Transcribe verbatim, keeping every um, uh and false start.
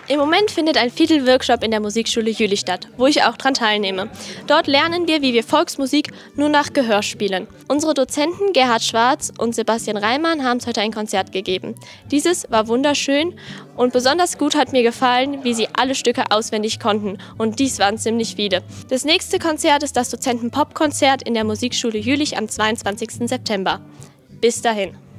Im Moment findet ein Fiedel-Workshop in der Musikschule Jülich statt, wo ich auch daran teilnehme. Dort lernen wir, wie wir Volksmusik nur nach Gehör spielen. Unsere Dozenten Gerhard Schwarz und Sebastian Reimann haben heute ein Konzert gegeben. Dieses war wunderschön und besonders gut hat mir gefallen, wie sie alle Stücke auswendig konnten. Und dies waren ziemlich viele. Das nächste Konzert ist das Dozenten-Pop-Konzert in der Musikschule Jülich am zweiundzwanzigsten September. Bis dahin.